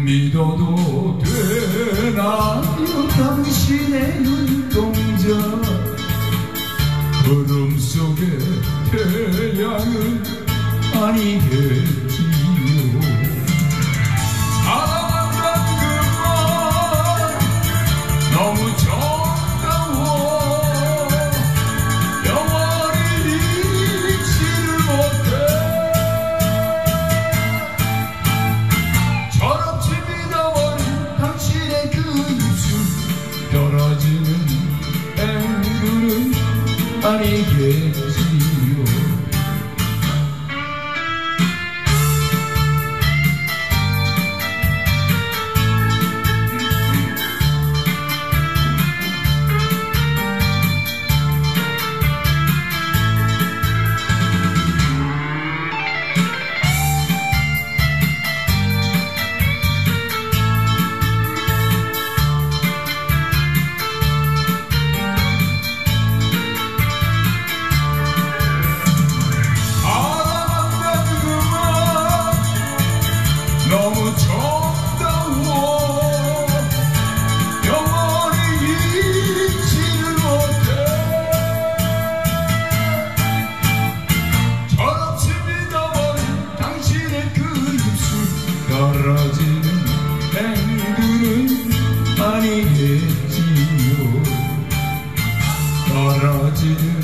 믿어도 되나요 당신의 눈동자 구름 속의 태양은 아니겠지요. 사랑한다는 그 말 너무 정다워 영원히 잊지를 못해. 철없이 믿어버린 당신의 그 입술 떨어지는 앵두는 아니겠지요. 너무 정다워 영원히 잊지를 못해. 철없이 믿어버린 당신의 그 입술 떨어지는 앵두는 아니겠지요. 떨어지는